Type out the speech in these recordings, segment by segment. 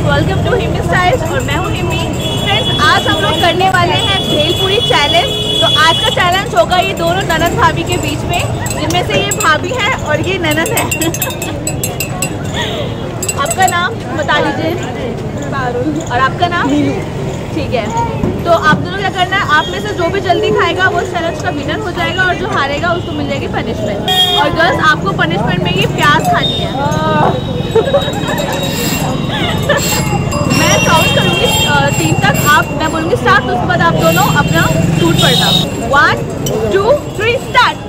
Welcome to हिमी styles और मैं हूँ हिमी। फ्रेंड्स, आज हम लोग करने वाले हैं भेलपुरी चैलेंज। तो आज का चैलेंज होगा ये दोनों ननद भाभी के बीच में, जिनमें से ये भाभी है और ये ननद है। आपका नाम बता दीजिए। और आपका नाम? ठीक है, तो आप दोनों क्या करना है, आप में से जो भी जल्दी खाएगा वो चैलेंज का विनर हो जाएगा और जो हारेगा उसको मिल जाएगी पनिशमेंट। और गर्ल्स, आपको पनिशमेंट में ये प्याज खानी है। मैं काउंट करूँगी 3 तक, मैं बोलूँगी स्टार्ट, तो उसके बाद आप दोनों अपना टूट पड़ना। 1 2 3 स्टार्ट।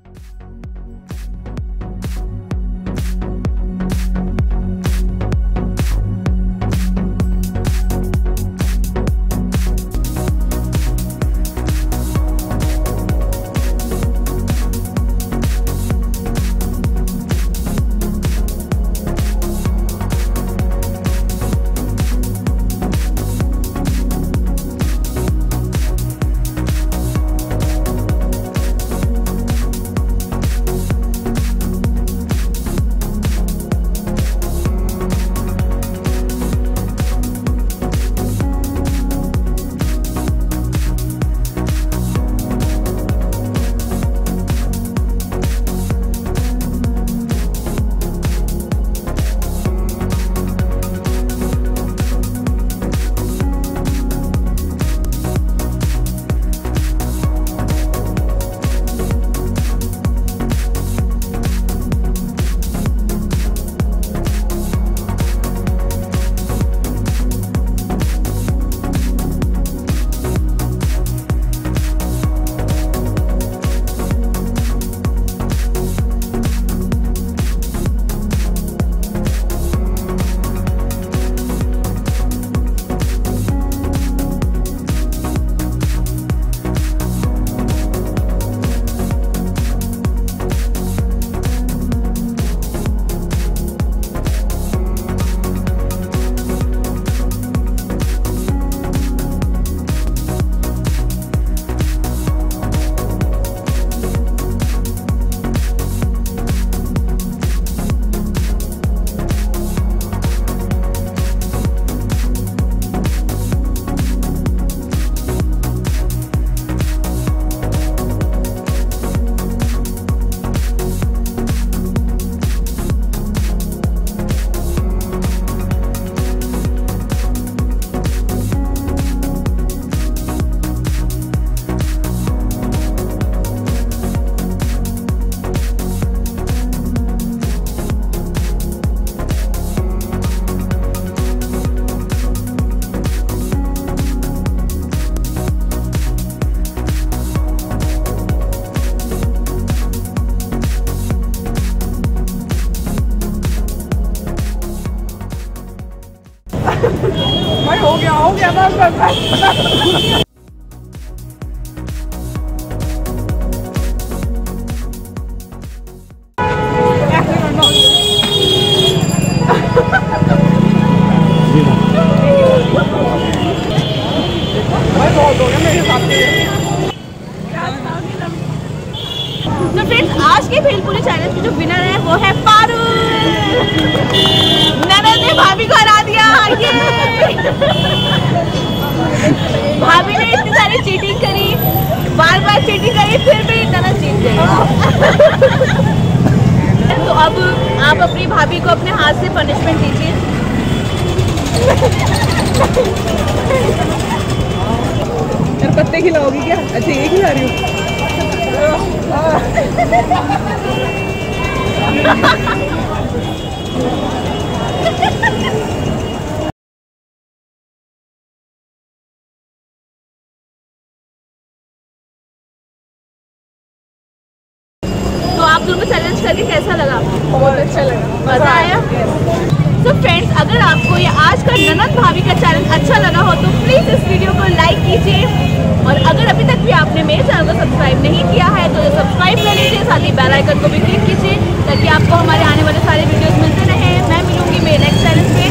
हो गया बस तो फ्रेंड्स, आज के भेलपुरी चैलेंज के जो विनर है वो है फारूक। ननद ने भाभी को हरा दिया। भाभी ने इतनी सारी चीटिंग करी, बार चीटिंग करी, फिर भी ननद जीत गई। तो अब आप अपनी भाभी को अपने हाथ से पनिशमेंट दीजिए। पत्ते खिलाओगी क्या? अच्छा, ये खिला रही हूँ। तो आप दोनों चैलेंज करके कैसा लगा? बहुत अच्छा लगा, मजा आया। तो फ्रेंड्स, अगर आपको ये आज का ननद भाभी का चैलेंज अच्छा लगा हो तो प्लीज इस वीडियो को लाइक कीजिए, और अगर अभी तक भी आपने मेरे चैनल को सब्सक्राइब नहीं किया है तो सब्सक्राइब कर लीजिए, साथ ही बेल आइकन को भी क्लिक कीजिए ताकि आपको हमारे आने वाले सारे वीडियोस मिलते रहें। मैं मिलूंगी मेरे नेक्स्ट चैलेंज में।